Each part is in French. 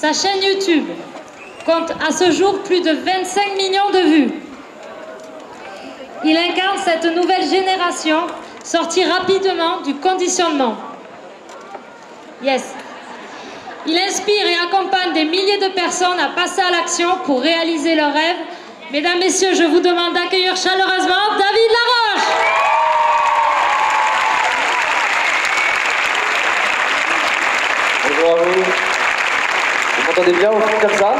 Sa chaîne YouTube compte à ce jour plus de 25 millions de vues. Il incarne cette nouvelle génération sortie rapidement du conditionnement. Yes. Il inspire et accompagne des milliers de personnes à passer à l'action pour réaliser leurs rêves. Mesdames, Messieurs, je vous demande d'accueillir chaleureusement David Laroche. Bonjour à vous. Vous m'entendez bien au fond comme ça?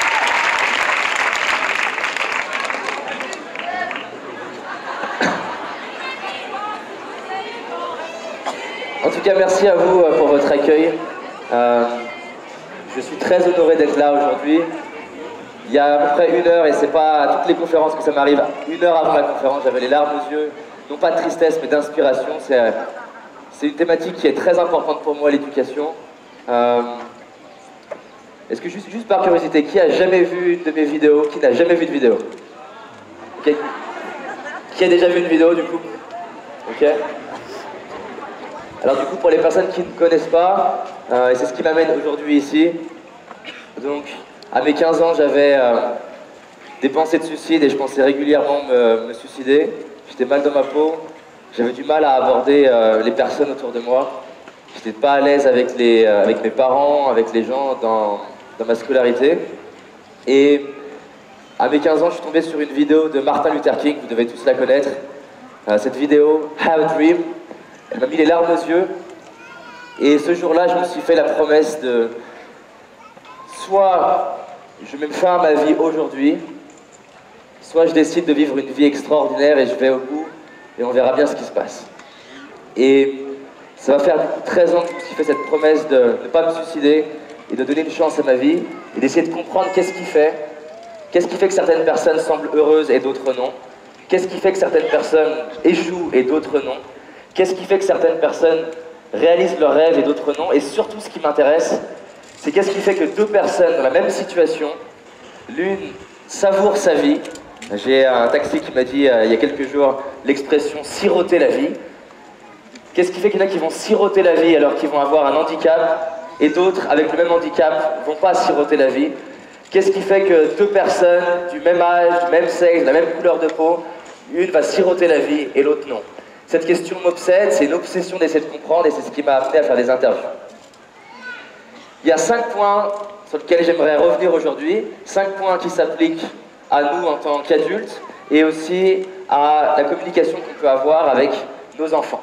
En tout cas, merci à vous pour votre accueil. Je suis très honoré d'être là aujourd'hui. Il y a à peu près 1 heure, et c'est pas à toutes les conférences que ça m'arrive, 1 heure avant la conférence, j'avais les larmes aux yeux, non pas de tristesse, mais d'inspiration. C'est une thématique qui est très importante pour moi, l'éducation. Est-ce que juste par curiosité, qui a jamais vu de mes vidéos? Qui n'a jamais vu de vidéo? Okay. Qui a déjà vu une vidéo du coup? Ok. Alors du coup, pour les personnes qui ne connaissent pas, et c'est ce qui m'amène aujourd'hui ici, donc à mes 15 ans, j'avais des pensées de suicide et je pensais régulièrement me suicider. J'étais mal dans ma peau, j'avais du mal à aborder les personnes autour de moi. J'étais pas à l'aise avec mes parents, avec les gens dans ma scolarité. Et à mes 15 ans, je suis tombé sur une vidéo de Martin Luther King, vous devez tous la connaître. Cette vidéo, Have a Dream, elle m'a mis les larmes aux yeux. Et ce jour-là, je me suis fait la promesse de soit je mets fin à ma vie aujourd'hui, soit je décide de vivre une vie extraordinaire et je vais au bout et on verra bien ce qui se passe. Et ça va faire du coup 13 ans que je me suis fait cette promesse de ne pas me suicider et de donner une chance à ma vie et d'essayer de comprendre qu'est-ce qui fait que certaines personnes semblent heureuses et d'autres non. Qu'est-ce qui fait que certaines personnes échouent et d'autres non. Qu'est-ce qui fait que certaines personnes réalisent leurs rêves et d'autres non. Et surtout, ce qui m'intéresse, c'est qu'est-ce qui fait que 2 personnes dans la même situation, l'une savoure sa vie. J'ai un taxi qui m'a dit il y a quelques jours l'expression « siroter la vie ». Qu'est-ce qui fait qu'il y en a qui vont siroter la vie alors qu'ils vont avoir un handicap et d'autres, avec le même handicap, vont pas siroter la vie? Qu'est-ce qui fait que 2 personnes du même âge, du même sexe, de la même couleur de peau, une va siroter la vie et l'autre non? Cette question m'obsède, c'est une obsession d'essayer de comprendre et c'est ce qui m'a amené à faire des interviews. Il y a 5 points sur lesquels j'aimerais revenir aujourd'hui, 5 points qui s'appliquent à nous en tant qu'adultes et aussi à la communication qu'on peut avoir avec nos enfants.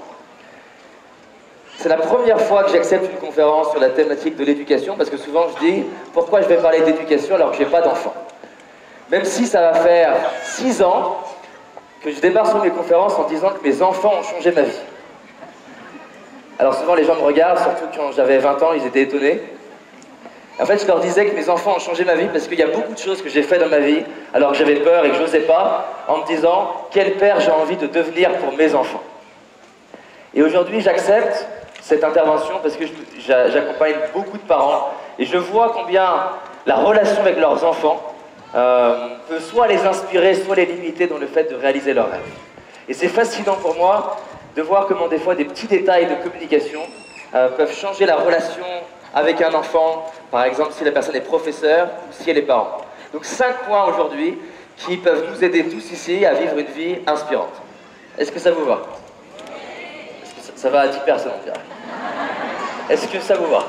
C'est la première fois que j'accepte une conférence sur la thématique de l'éducation parce que souvent je dis pourquoi je vais parler d'éducation alors que je n'ai pas d'enfant. Même si ça va faire 6 ans que je démarre sur mes conférences en disant que mes enfants ont changé ma vie. Alors souvent les gens me regardent, surtout quand j'avais 20 ans, ils étaient étonnés. En fait, je leur disais que mes enfants ont changé ma vie parce qu'il y a beaucoup de choses que j'ai fait dans ma vie alors que j'avais peur et que je n'osais pas, en me disant quel père j'ai envie de devenir pour mes enfants. Et aujourd'hui, j'accepte cette intervention parce que j'accompagne beaucoup de parents et je vois combien la relation avec leurs enfants peut soit les inspirer, soit les limiter dans le fait de réaliser leurs rêves. Et c'est fascinant pour moi de voir comment des fois des petits détails de communication peuvent changer la relation avec un enfant, par exemple si la personne est professeur ou si elle est parent. Donc 5 points aujourd'hui qui peuvent nous aider tous ici à vivre une vie inspirante. Est-ce que ça vous va? Est-ce que ça va à 10 personnes, on dirait. Est-ce que ça vous va?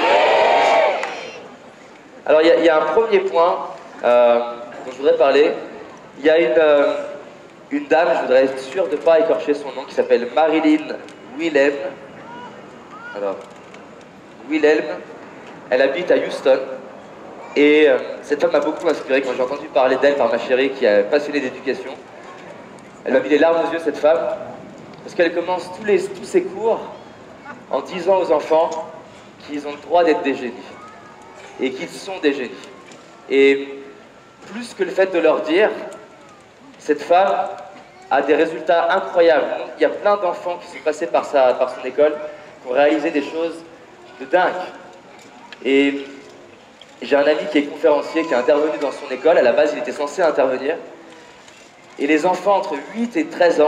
Alors il y a un premier point dont je voudrais parler. Il y a une dame, je voudrais être sûr de ne pas écorcher son nom, qui s'appelle Marilyn Wilhelm. Alors, Wilhelm, elle habite à Houston. Et cette femme m'a beaucoup inspiré quand j'ai entendu parler d'elle par ma chérie qui est passionnée d'éducation. Elle m'a mis les larmes aux yeux, cette femme, parce qu'elle commence tous ses cours en disant aux enfants qu'ils ont le droit d'être des génies et qu'ils sont des génies. Et plus que le fait de leur dire, cette femme a des résultats incroyables. Il y a plein d'enfants qui sont passés par son école, qui ont réalisé des choses de dingue. Et j'ai un ami qui est conférencier, qui est intervenu dans son école. À la base, il était censé intervenir. Et les enfants entre 8 et 13 ans